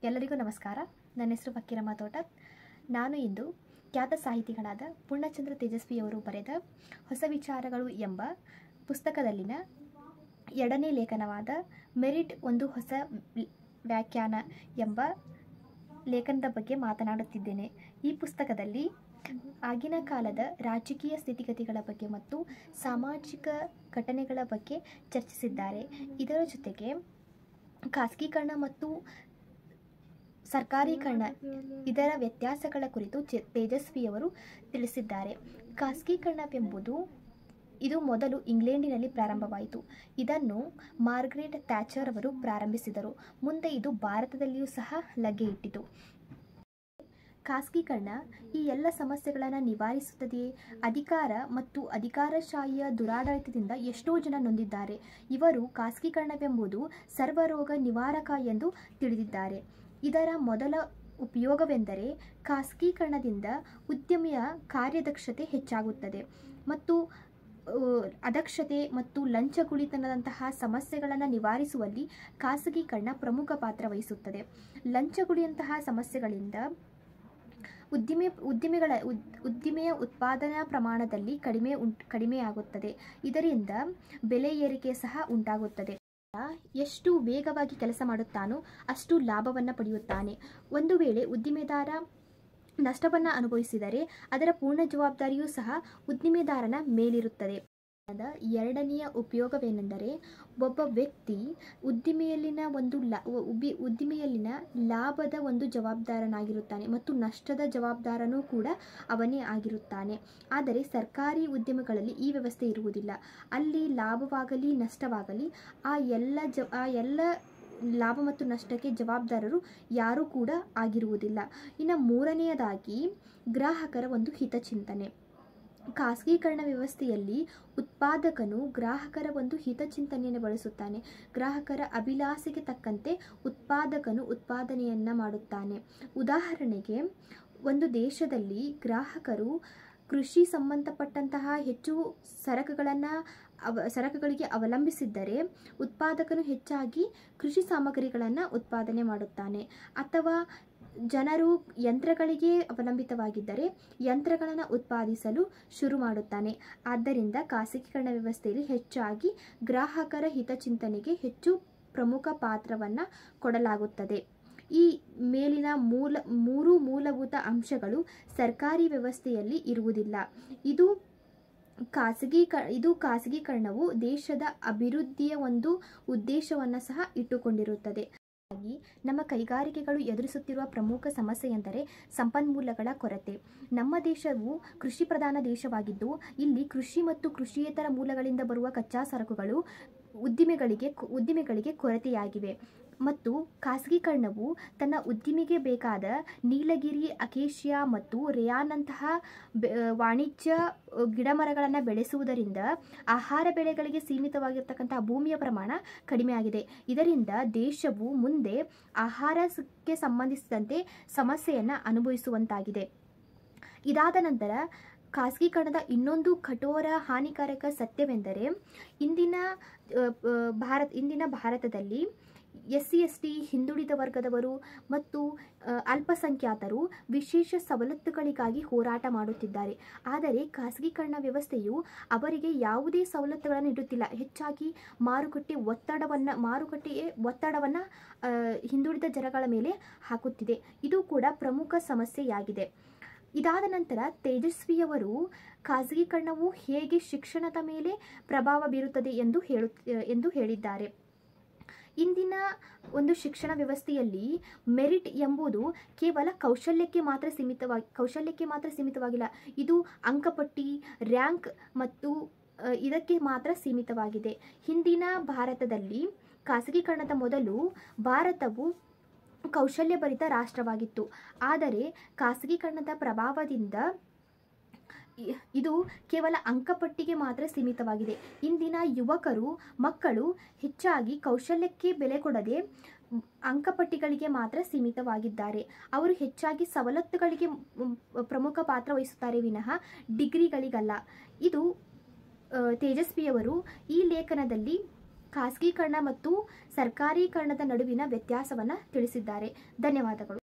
ಎಲ್ಲರಿಗೂ ನಮಸ್ಕಾರ. ನನ್ನ ಹೆಸರು ಫಕೀರಮ್ಮ ತೋಟದ್. ನಾನು ಇಂದು ಖ್ಯಾತ ಸಾಹಿತಿಗಳಾದ ಪೂರ್ಣಚಂದ್ರ ತೇಜಸ್ವಿಯವರು ಬರೆದ ಹೊಸ ವಿಚಾರಗಳು ಎಂಬ ಪುಸ್ತಕದಲ್ಲಿನ 2ನೇ ಲೇಖನವಾದ ಮೆರಿಟ್ ಒಂದು ಹೊಸ ವ್ಯಾಖ್ಯಾನ ಎಂಬ ಲೇಖನದ ಬಗ್ಗೆ ಮಾತನಾಡುತ್ತಿದ್ದೇನೆ. ಈ ಪುಸ್ತಕದಲ್ಲಿ ಆಗಿನ ಕಾಲದ ರಾಜಕೀಯ ಸ್ಥಿತಿಗತಿಗಳ ಬಗ್ಗೆ ಮತ್ತು ಸಾಮಾಜಿಕ ಘಟನೆಗಳ ಬಗ್ಗೆ ಚರ್ಚಿಸಿದ್ದಾರೆ. ಇದರ ಜೊತೆಗೆ ಖಾಸಗೀಕರಣ ಮತ್ತು ಸರ್ಕಾರೀಕರಣ ಇದರ ವ್ಯತ್ಯಾಸಗಳ ಕುರಿತು ತೇಜಸ್ವಿಯವರು ತಿಳಿಸಿದ್ದಾರೆ. ಖಾಸಗೀಕರಣವೆಂಬುದು ಇದು ಮೊದಲು ಇಂಗ್ಲೆಂಡಿನಲ್ಲಿ ಪ್ರಾರಂಭವಾಯಿತು. ಇದನ್ನು ಮಾರ್ಗರೆಟ್ ಥ್ಯಾಚರ್ ಅವರು ಪ್ರಾರಂಭಿಸಿದರು. ಮುಂದೆ ಇದು ಭಾರತದಲ್ಲಿಯೂ ಸಹ ಲಗ್ಗೆ ಇಟ್ಟಿತು. ಖಾಸಗೀಕರಣ ಈ ಎಲ್ಲ ಸಮಸ್ಯೆಗಳನ್ನು ನಿವಾರಿಸುತ್ತದೆಯೇ? ಅಧಿಕಾರ ಮತ್ತು ಅಧಿಕಾರಶಾಹಿಯ ದುರಾಡಳಿತದಿಂದ ಎಷ್ಟೋ ಜನ ನೊಂದಿದ್ದಾರೆ. ಇವರು ಖಾಸಗೀಕರಣವೆಂಬುದು ಸರ್ವರೋಗ ನಿವಾರಕ ಎಂದು ತಿಳಿದಿದ್ದಾರೆ. ಇದರ ಮೊದಲ ಉಪಯೋಗವೆಂದರೆ ಖಾಸಗೀಕರಣದಿಂದ ಉದ್ಯಮಿಯ ಕಾರ್ಯದಕ್ಷತೆ ಹೆಚ್ಚಾಗುತ್ತದೆ ಮತ್ತು ಅದಕ್ಷತೆ ಮತ್ತು ಲಂಚಗುಳಿತನದಂತಹ ಸಮಸ್ಯೆಗಳನ್ನು ನಿವಾರಿಸುವಲ್ಲಿ ಖಾಸಗೀಕರಣ ಪ್ರಮುಖ ಪಾತ್ರ ವಹಿಸುತ್ತದೆ. ಲಂಚಗುಳಿಯಂತಹ ಸಮಸ್ಯೆಗಳಿಂದ ಉದ್ದಿಮೆಯ ಉತ್ಪಾದನಾ ಪ್ರಮಾಣದಲ್ಲಿ ಕಡಿಮೆಯಾಗುತ್ತದೆ. ಇದರಿಂದ ಬೆಲೆ ಏರಿಕೆ ಸಹ ಉಂಟಾಗುತ್ತದೆ. ಎಷ್ಟು ವೇಗವಾಗಿ ಕೆಲಸ ಮಾಡುತ್ತಾನೋ ಅಷ್ಟು ಲಾಭವನ್ನು ಪಡೆಯುತ್ತಾನೆ. ಒಂದು ವೇಳೆ ಉದ್ದಿಮೆದಾರ ನಷ್ಟವನ್ನು ಅನುಭವಿಸಿದರೆ ಅದರ ಪೂರ್ಣ ಜವಾಬ್ದಾರಿಯೂ ಸಹ ಉದ್ದಿಮೆದಾರನ ಮೇಲಿರುತ್ತದೆ. ಎರಡನೆಯ ಉಪಯೋಗವೇನೆಂದರೆ ಒಬ್ಬ ವ್ಯಕ್ತಿ ಉದ್ದಿಮೆಯಲ್ಲಿನ ಲಾಭದ ಒಂದು ಜವಾಬ್ದಾರನಾಗಿರುತ್ತಾನೆ ಮತ್ತು ನಷ್ಟದ ಜವಾಬ್ದಾರನೂ ಕೂಡ ಅವನೇ ಆಗಿರುತ್ತಾನೆ. ಆದರೆ ಸರ್ಕಾರಿ ಉದ್ಯಮಗಳಲ್ಲಿ ಈ ವ್ಯವಸ್ಥೆ ಇರುವುದಿಲ್ಲ. ಅಲ್ಲಿ ಲಾಭವಾಗಲಿ ನಷ್ಟವಾಗಲಿ ಆ ಎಲ್ಲ ಲಾಭ ಮತ್ತು ನಷ್ಟಕ್ಕೆ ಜವಾಬ್ದಾರರು ಯಾರೂ ಕೂಡ ಆಗಿರುವುದಿಲ್ಲ. ಇನ್ನು ಮೂರನೆಯದಾಗಿ ಗ್ರಾಹಕರ ಒಂದು ಹಿತಚಿಂತನೆ. ಖಾಸಗೀಕರಣ ವ್ಯವಸ್ಥೆಯಲ್ಲಿ ಉತ್ಪಾದಕನು ಗ್ರಾಹಕರ ಒಂದು ಹಿತಚಿಂತನೆಯನ್ನು ಬಳಸುತ್ತಾನೆ. ಗ್ರಾಹಕರ ಅಭಿಲಾಷೆಗೆ ತಕ್ಕಂತೆ ಉತ್ಪಾದಕನು ಉತ್ಪಾದನೆಯನ್ನು ಮಾಡುತ್ತಾನೆ. ಉದಾಹರಣೆಗೆ, ಒಂದು ದೇಶದಲ್ಲಿ ಗ್ರಾಹಕರು ಕೃಷಿ ಸಂಬಂಧಪಟ್ಟಂತಹ ಹೆಚ್ಚು ಸರಕುಗಳಿಗೆ ಅವಲಂಬಿಸಿದ್ದರೆ ಉತ್ಪಾದಕನು ಹೆಚ್ಚಾಗಿ ಕೃಷಿ ಸಾಮಗ್ರಿಗಳನ್ನು ಉತ್ಪಾದನೆ ಮಾಡುತ್ತಾನೆ. ಅಥವಾ ಜನರು ಯಂತ್ರಗಳಿಗೆ ಅವಲಂಬಿತವಾಗಿದ್ದರೆ ಯಂತ್ರಗಳನ್ನು ಉತ್ಪಾದಿಸಲು ಶುರು ಮಾಡುತ್ತಾನೆ. ಆದ್ದರಿಂದ ಖಾಸಗೀಕರಣ ವ್ಯವಸ್ಥೆಯಲ್ಲಿ ಹೆಚ್ಚಾಗಿ ಗ್ರಾಹಕರ ಹಿತಚಿಂತನೆಗೆ ಹೆಚ್ಚು ಪ್ರಮುಖ ಪಾತ್ರವನ್ನು ಕೊಡಲಾಗುತ್ತದೆ. ಈ ಮೇಲಿನ ಮೂರು ಮೂಲಭೂತ ಅಂಶಗಳು ಸರ್ಕಾರಿ ವ್ಯವಸ್ಥೆಯಲ್ಲಿ ಇರುವುದಿಲ್ಲ. ಇದು ಖಾಸಗೀಕರಣವು ದೇಶದ ಅಭಿವೃದ್ಧಿಯ ಒಂದು ಉದ್ದೇಶವನ್ನು ಸಹ ಇಟ್ಟುಕೊಂಡಿರುತ್ತದೆ. ನಮ್ಮ ಕೈಗಾರಿಕೆಗಳು ಎದುರಿಸುತ್ತಿರುವ ಪ್ರಮುಖ ಸಮಸ್ಯೆ ಎಂದರೆ ಸಂಪನ್ಮೂಲಗಳ ಕೊರತೆ. ನಮ್ಮ ದೇಶವು ಕೃಷಿ ಪ್ರಧಾನ ದೇಶವಾಗಿದ್ದು ಇಲ್ಲಿ ಕೃಷಿ ಮತ್ತು ಕೃಷಿಯೇತರ ಮೂಲಗಳಿಂದ ಬರುವ ಕಚ್ಚಾ ಸರಕುಗಳು ಉದ್ದಿಮೆಗಳಿಗೆ ಕೊರತೆಯಾಗಿವೆ ಮತ್ತು ಖಾಸಗೀಕರಣವು ತನ್ನ ಉದ್ದಿಮೆಗೆ ಬೇಕಾದ ನೀಲಗಿರಿ, ಅಕೇಶಿಯಾ ಮತ್ತು ರೇಯಾನ್ನಂತಹ ವಾಣಿಜ್ಯ ಗಿಡಮರಗಳನ್ನು ಬೆಳೆಸುವುದರಿಂದ ಆಹಾರ ಬೆಳೆಗಳಿಗೆ ಸೀಮಿತವಾಗಿರ್ತಕ್ಕಂತಹ ಭೂಮಿಯ ಪ್ರಮಾಣ ಕಡಿಮೆಯಾಗಿದೆ. ಇದರಿಂದ ದೇಶವು ಮುಂದೆ ಆಹಾರಕ್ಕೆ ಸಂಬಂಧಿಸಿದಂತೆ ಸಮಸ್ಯೆಯನ್ನು ಅನುಭವಿಸುವಂತಾಗಿದೆ. ಇದಾದ ನಂತರ ಖಾಸಗೀಕರಣದ ಇನ್ನೊಂದು ಕಠೋರ ಹಾನಿಕಾರಕ ಸತ್ಯವೆಂದರೆ ಇಂದಿನ ಭಾರತದಲ್ಲಿ SC ST ಹಿಂದುಳಿದ ವರ್ಗದವರು ಮತ್ತು ಅಲ್ಪಸಂಖ್ಯಾತರು ವಿಶೇಷ ಸವಲತ್ತುಗಳಿಗಾಗಿ ಹೋರಾಟ ಮಾಡುತ್ತಿದ್ದಾರೆ. ಆದರೆ ಖಾಸಗೀಕರಣ ವ್ಯವಸ್ಥೆಯು ಅವರಿಗೆ ಯಾವುದೇ ಸವಲತ್ತುಗಳನ್ನು ನೀಡುತ್ತಿಲ್ಲ. ಹೆಚ್ಚಾಗಿ ಮಾರುಕಟ್ಟೆಯ ಒತ್ತಡವನ್ನು ಹಿಂದುಳಿದ ಜನಗಳ ಮೇಲೆ ಹಾಕುತ್ತಿದೆ. ಇದು ಕೂಡ ಪ್ರಮುಖ ಸಮಸ್ಯೆಯಾಗಿದೆ. ಇದಾದ ನಂತರ ತೇಜಸ್ವಿಯವರು ಖಾಸಗೀಕರಣವು ಹೇಗೆ ಶಿಕ್ಷಣದ ಮೇಲೆ ಪ್ರಭಾವ ಬೀರುತ್ತದೆ ಎಂದು ಹೇಳಿದ್ದಾರೆ. ಇಂದಿನ ಒಂದು ಶಿಕ್ಷಣ ವ್ಯವಸ್ಥೆಯಲ್ಲಿ ಮೆರಿಟ್ ಎಂಬುದು ಕೇವಲ ಕೌಶಲ್ಯಕ್ಕೆ ಮಾತ್ರ ಸೀಮಿತವಾಗಿಲ್ಲ. ಇದು ಅಂಕಪಟ್ಟಿ, ರ್ಯಾಂಕ್ ಮತ್ತು ಇದಕ್ಕೆ ಮಾತ್ರ ಸೀಮಿತವಾಗಿದೆ. ಹಿಂದಿನ ಭಾರತದಲ್ಲಿ ಖಾಸಗೀಕರಣದ ಮೊದಲು ಭಾರತವು ಕೌಶಲ್ಯಭರಿತ ರಾಷ್ಟ್ರವಾಗಿತ್ತು. ಆದರೆ ಖಾಸಗೀಕರಣದ ಪ್ರಭಾವದಿಂದ ಇದು ಕೇವಲ ಅಂಕಪಟ್ಟಿಗೆ ಮಾತ್ರ ಸೀಮಿತವಾಗಿದೆ. ಇಂದಿನ ಮಕ್ಕಳು ಹೆಚ್ಚಾಗಿ ಕೌಶಲ್ಯಕ್ಕೆ ಬೆಲೆ ಕೊಡದೆ ಅಂಕಪಟ್ಟಿಗಳಿಗೆ ಮಾತ್ರ ಸೀಮಿತವಾಗಿದ್ದಾರೆ. ಅವರು ಹೆಚ್ಚಾಗಿ ಸವಲತ್ತುಗಳಿಗೆ ಪ್ರಮುಖ ಪಾತ್ರ ವಹಿಸುತ್ತಾರೆ ವಿನಃ ಡಿಗ್ರಿಗಳಿಗಲ್ಲ. ಇದು ತೇಜಸ್ವಿಯವರು ಈ ಲೇಖನದಲ್ಲಿ ಖಾಸಗೀಕರಣ ಮತ್ತು ಸರ್ಕಾರೀಕರಣದ ನಡುವಿನ ವ್ಯತ್ಯಾಸವನ್ನು ತಿಳಿಸಿದ್ದಾರೆ. ಧನ್ಯವಾದಗಳು.